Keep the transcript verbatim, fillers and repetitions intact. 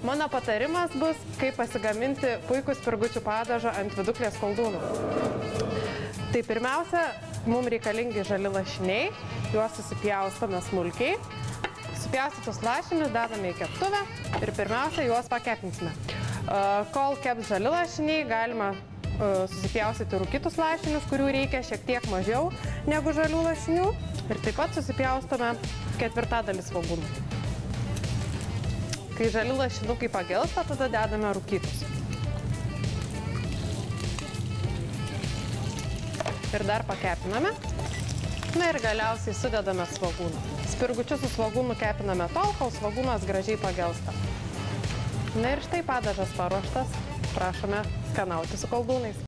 Mano patarimas bus, kaip pasigaminti puikų spirgučių padažą ant viduklės koldūnų. Tai pirmiausia, mums reikalingi žali lašiniai, juos susipjaustome smulkiai. Supjaustytus lašinius dedame į keptuvę ir pirmiausia, juos pakepinsime. Kol keps žali lašiniai, galima susipjaustyti rūkytus lašinius, kurių reikia šiek tiek mažiau negu žalių lašinių. Ir taip pat susipjaustome ketvirtadalį svogūnų. Kai žali lašinukai pagelsta, tada dedame rūkytus. Ir dar pakepiname. Na ir galiausiai sudedame svogūną. Spirgučius su svogūnu kepiname tol, kol svogūnas gražiai pagelsta. Na ir štai padažas paruoštas. Prašome skanauti su koldūnais.